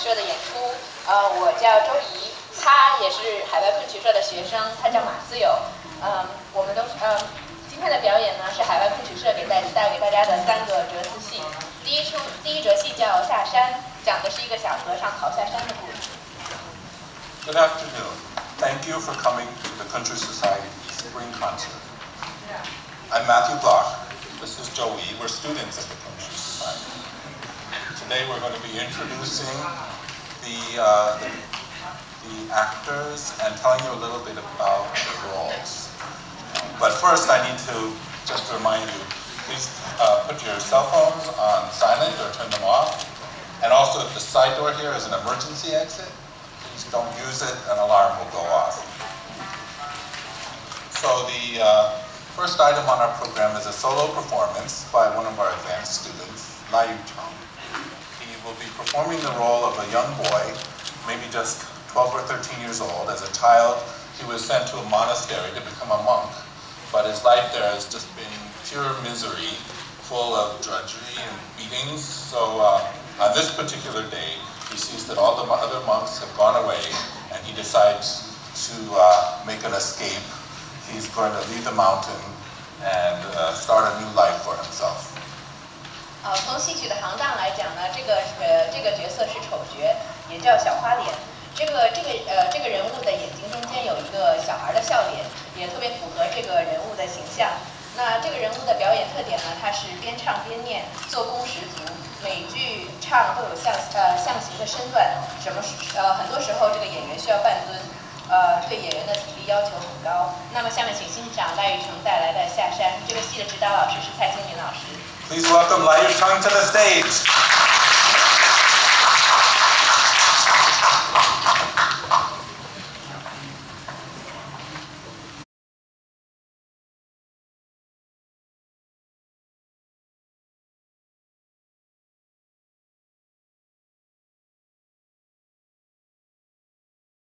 社的演出。我叫周怡，他也是海外昆曲社的学生，他叫马思友。我们都是今天的表演呢是海外昆曲社带给大家的3个折子戏。第一折戏叫《下山》，讲的是一个小和尚逃下山的故事。 Good afternoon. Thank you for coming to the Country Society Spring Concert. I'm Matthew Block. This is Joey. We're students at the Country Society. Today we're going to be introducing the actors and telling you a little bit about the roles. But first I need to just remind you, please put your cell phones on silent or turn them off. And also if the side door here is an emergency exit, please don't use it, an alarm will go off. So the first item on our program is a solo performance by one of our advanced students, Layu Chang. He will be performing the role of a young boy, maybe just 12 or 13 years old. As a child, he was sent to a monastery to become a monk, but his life there has just been pure misery, full of drudgery and beatings. So on this particular day, he sees that all the other monks have gone away, and he decides to make an escape. He's going to leave the mountain and start a new life for himself. 从戏曲的行当来讲呢，这个角色是丑角，也叫小花脸。这个人物的眼睛中间有一个小孩的笑脸，也特别符合这个人物的形象。那这个人物的表演特点呢，他是边唱边念，做工十足，每句唱都有象形的身段。很多时候这个演员需要半蹲，对演员的体力要求很高。那么下面请欣赏赖玉成带来的《下山》。这个戏的指导老师是蔡清明老师。 Please welcome Layu Chang to the stage.